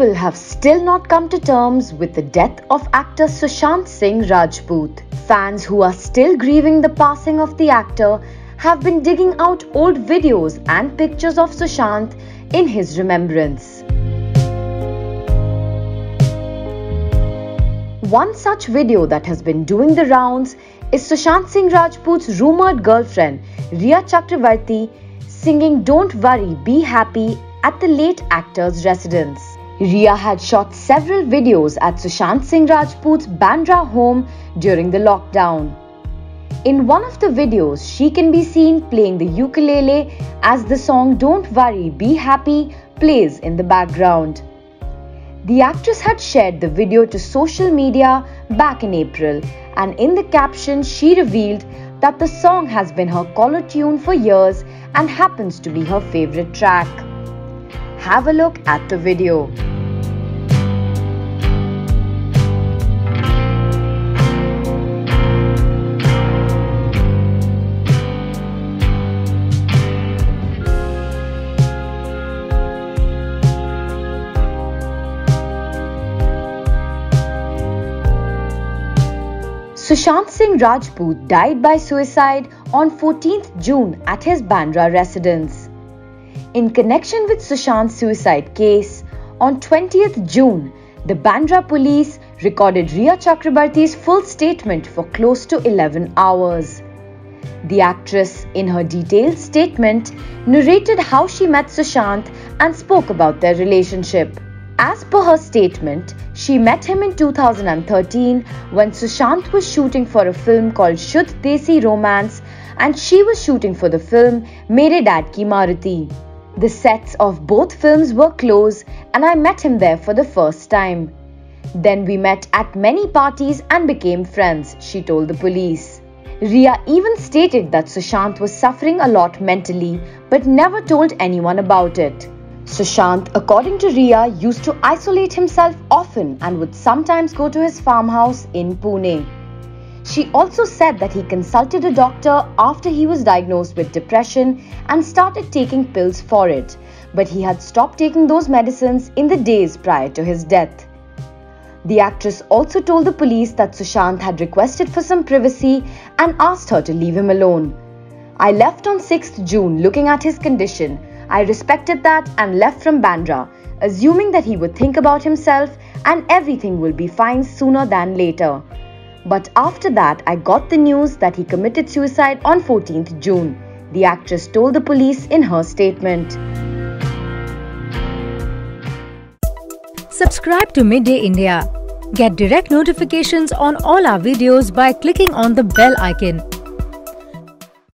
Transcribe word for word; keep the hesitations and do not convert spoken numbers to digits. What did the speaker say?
people have still not come to terms with the death of actor Sushant Singh Rajput. Fans who are still grieving the passing of the actor have been digging out old videos and pictures of Sushant in his remembrance. One such video that has been doing the rounds is Sushant Singh Rajput's rumoured girlfriend Rhea Chakravarti singing "Don't Worry, Be Happy" at the late actor's residence. Rhea had shot several videos at Sushant Singh Rajput's Bandra home during the lockdown. In one of the videos, she can be seen playing the ukulele as the song "Don't Worry, Be Happy" plays in the background. The actress had shared the video to social media back in April, and in the caption she revealed that the song has been her caller tune for years and happens to be her favourite track. Have a look at the video. Sushant Singh Rajput died by suicide on fourteenth June at his Bandra residence. In connection with Sushant's suicide case, on twentieth June, the Bandra police recorded Rhea Chakrabarti's full statement for close to eleven hours. The actress, in her detailed statement, narrated how she met Sushant and spoke about their relationship. As per her statement, she met him in two thousand thirteen when Sushant was shooting for a film called Shuddh Desi Romance and she was shooting for the film Mere Dad Ki Maruti. The sets of both films were close and I met him there for the first time. Then we met at many parties and became friends, she told the police. Rhea even stated that Sushant was suffering a lot mentally but never told anyone about it. Sushant, according to Rhea, used to isolate himself often and would sometimes go to his farmhouse in Pune. She also said that he consulted a doctor after he was diagnosed with depression and started taking pills for it, but he had stopped taking those medicines in the days prior to his death. The actress also told the police that Sushant had requested for some privacy and asked her to leave him alone. "I left on sixth June looking at his condition. I respected that and left from Bandra, assuming that he would think about himself and everything will be fine sooner than later. But after that, I got the news that he committed suicide on fourteenth June, the actress told the police in her statement. Subscribe to Midday India. Get direct notifications on all our videos by clicking on the bell icon.